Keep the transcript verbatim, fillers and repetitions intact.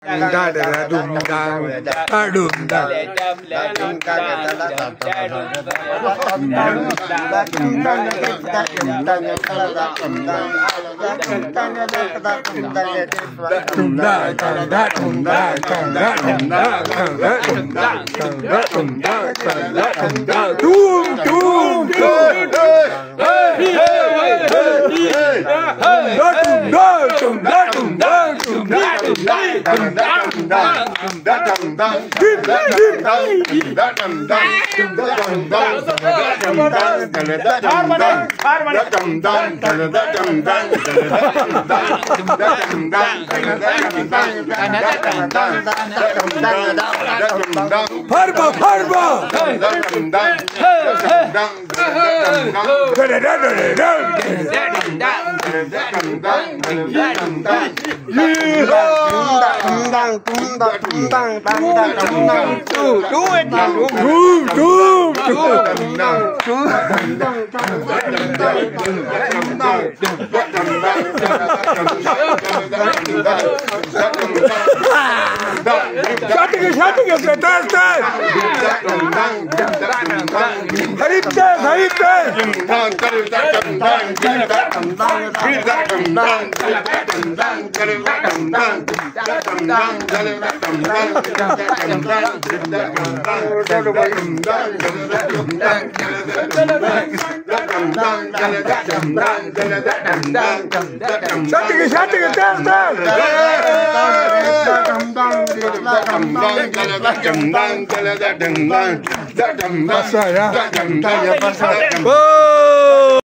da da dum da da dum da. Parma, parma. Şatıkı şatıkı yeter yeter. Garip de garip de. Şatıkı şatıkı yeter yeter. Pasa ya.